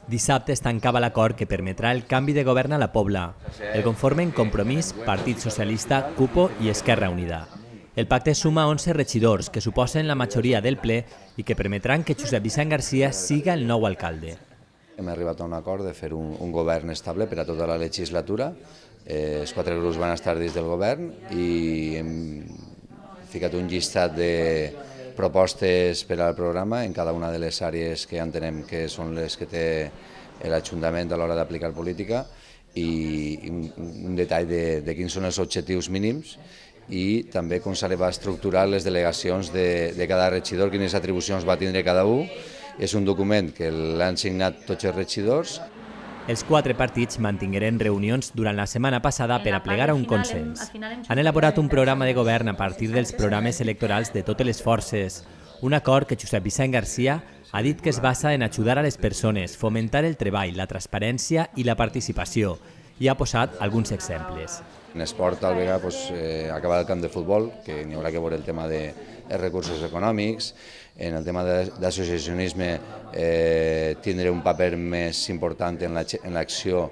Dissabte es tancava l'acord que permetrà el canvi de govern a la Pobla. El conformen Compromís, Partit Socialista, CUPO i Esquerra Unida. El pacte suma 11 regidors, que suposen la majoria del ple i que permetran que Josep Vicent Garcia siga el nou alcalde. Hem arribat a un acord de fer un govern estable per a tota la legislatura. Els 4 grups van estar dins del govern i hem ficat un llistat de propostes per al programa en cada una de les àrees que entenem que són les que té l'Ajuntament a l'hora d'aplicar política i un detall de quins són els objectius mínims i també com s'ha estructurar les delegacions de cada regidor, quines atribucions va tindre cada un. És un document que l'han signat tots els regidors. Els 4 partits mantingueren reunions durant la setmana passada per a plegar a un consens. Han elaborat un programa de govern a partir dels programes electorals de totes les forces. Un acord que Josep Vicent Garcia ha dit que es basa en ajudar a les persones, fomentar el treball, la transparència i la participació, i ha posat alguns exemples. En esport, al vegada, acabar el camp de futbol, que n'hi haurà que veure el tema de recursos econòmics. En el tema d'associacionisme, tindre un paper més important en l'acció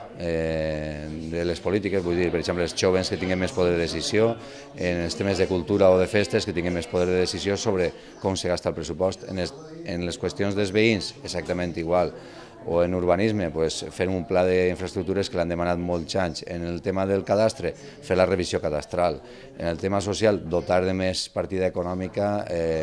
de les polítiques, vull dir, per exemple, els joves que tinguin més poder de decisió, en els temes de cultura o de festes que tinguin més poder de decisió sobre com se gasta el pressupost. En les qüestions dels veïns, exactament igual. O en urbanisme, fer un pla d'infraestructures que l'han demanat molts anys. En el tema del cadastre, fer la revisió cadastral. En el tema social, dotar de més partida econòmica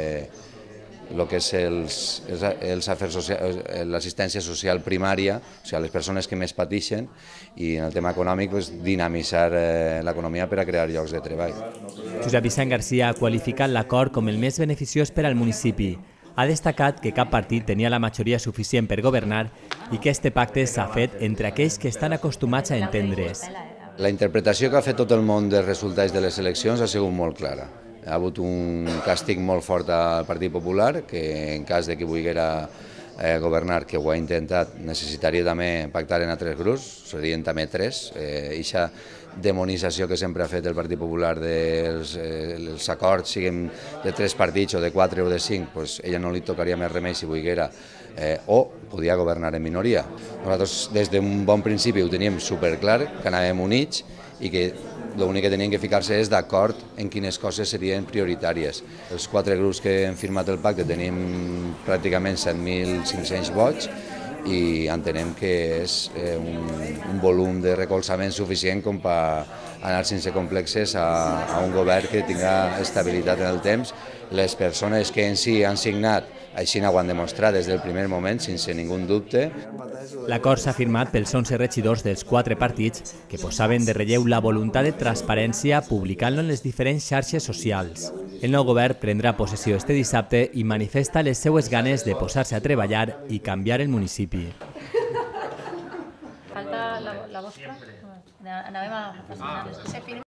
el que és l'assistència social primària, o sigui, les persones que més pateixen, i en el tema econòmic dinamitzar l'economia per a crear llocs de treball. Josep Vicent Garcia ha qualificat l'acord com el més beneficiós per al municipi. Ha destacat que cap partit tenia la majoria suficient per governar i que este pacte s'ha fet entre aquells que estan acostumats a entendre's. La interpretació que ha fet tot el món dels resultats de les eleccions ha sigut molt clara. Ha hagut un càstig molt fort al Partit Popular, que en cas de que volguera governar, que ho ha intentat, necessitaria també pactar en altres grups, serien també 3. Eixa demonització que sempre ha fet el Partit Popular dels acords, siguin de 3 partits o de 4 o de 5, ella no li tocaria més remei si volguera, o podia governar en minoria. Nosaltres des d'un bon principi ho teníem superclar, que anàvem units i que l'únic que tenien que ficar-se és d'acord en quines coses serien prioritàries. Els 4 grups que hem firmat el pacte tenim pràcticament 7.500 vots i entenem que és un volum de recolzament suficient com per anar sense complexes a un govern que tinga estabilitat en el temps. Les persones que en si han signat així ho han demostrat des del primer moment, sense ningú dubte. L'acord s'ha firmat pels 11 regidors dels 4 partits que posaven de relleu la voluntat de transparència publicant-lo en les diferents xarxes socials. El nou govern prendrà possessió este dissabte i manifesta les seues ganes de posar-se a treballar i canviar el municipi. Falta la vostra? Anàvem a